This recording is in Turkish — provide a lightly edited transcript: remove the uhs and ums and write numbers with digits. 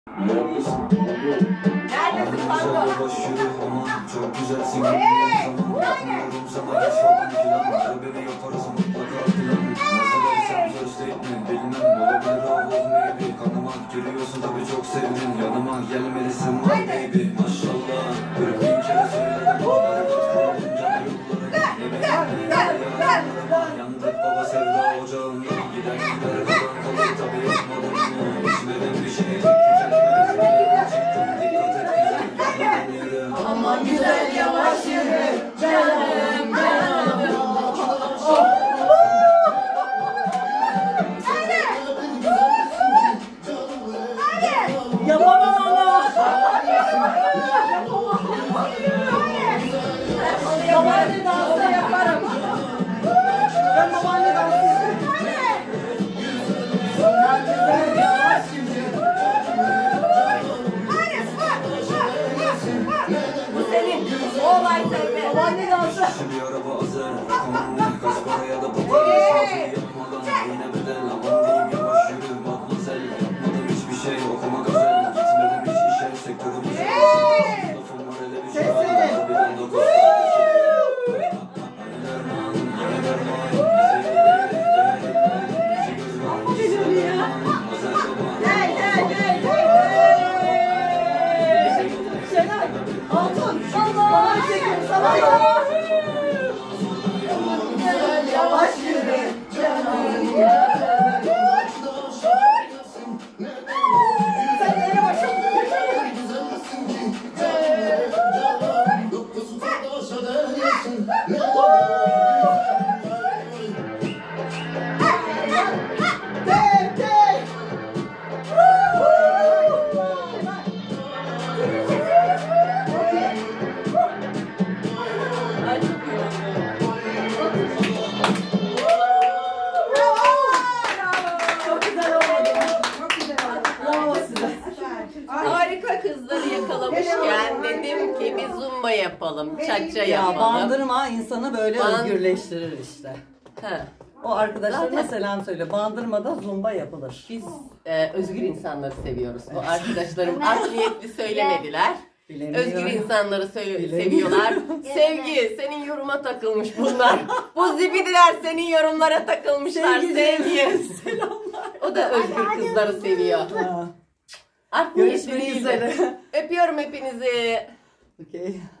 Neredesin kanka? Çok güzelsin. Yapmıyorum sana yaşadım filan. Beni yaparsın mutlaka filan. Mesela sen söz etme bilmem. Olabilir oğlum maybe. Kanıma giriyorsun tabi çok sevdin. Yanıma gelmelisin my baby. Maşallah. 40 bin kere söyledim. Yandık baba sevda ocağından. Giden gider kalan kalır tabi yapmadım mı? İşlerim bir şey. Aman güzel yavaş yürü canım canım. Yapamam ama. Babaanne dansı yaparım. Ben babaanne dansı yaparım. Aman güzel yavaş yürü. O olay sende. Babaanne dansı. Bir araba azer. Kaç paraya da patatesi yapmadan. Yine bedel aman diyeyim yavaş yürü matmazel. Yapmadım hiçbir şey okuma gazel. Gitmedim hiç işe sektörümüz. Lafım var hele bir şey. Bir anda dokuz. Yavaş yürü canım. Sen nereye başladın? Harika kızları yakalamışken dedim ki bir zumba yapalım, çaça Ya yapalım. bandırma insanı böyle özgürleştirir işte. Ha. O arkadaşlarına Zaten- selam söyle. Bandırmada zumba yapılır. Biz özgür insanları seviyoruz. O arkadaşlarım art niyetli söylemediler. Bilemiyorum. Özgür insanları Bilemiyorum. seviyorlar. Sevgi, senin yoruma takılmış bunlar. Bu zibidiler senin yorumlara takılmışlar. Sevgi. Selamlar. O da özgür kızları seviyor. Ha, Art niyetli görüşmek değil de. üzere. Öpüyorum hepinizi. Okay.